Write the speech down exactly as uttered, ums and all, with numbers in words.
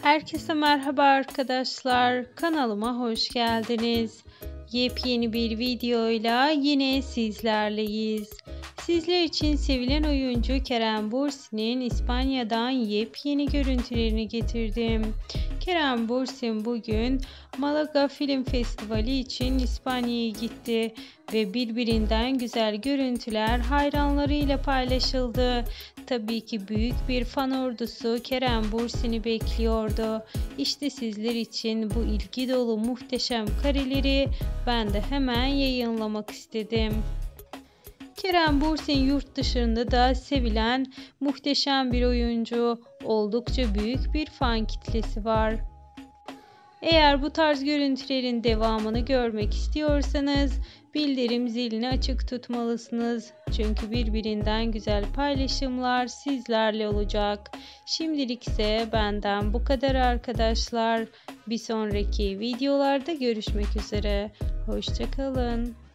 Herkese merhaba arkadaşlar. Kanalıma hoş geldiniz. Yepyeni bir videoyla yine sizlerleyiz. Sizler için sevilen oyuncu Kerem Bürsin'in İspanya'dan yepyeni görüntülerini getirdim. Kerem Bürsin bugün Malaga Film Festivali için İspanya'ya gitti ve birbirinden güzel görüntüler hayranlarıyla paylaşıldı. Tabii ki büyük bir fan ordusu Kerem Bürsin'i bekliyordu. İşte sizler için bu ilgi dolu muhteşem kareleri ben de hemen yayınlamak istedim. Kerem Bürsin yurt dışında da sevilen muhteşem bir oyuncu. Oldukça büyük bir fan kitlesi var. Eğer bu tarz görüntülerin devamını görmek istiyorsanız bildirim zilini açık tutmalısınız. Çünkü birbirinden güzel paylaşımlar sizlerle olacak. Şimdilik ise benden bu kadar arkadaşlar. Bir sonraki videolarda görüşmek üzere. Hoşça kalın.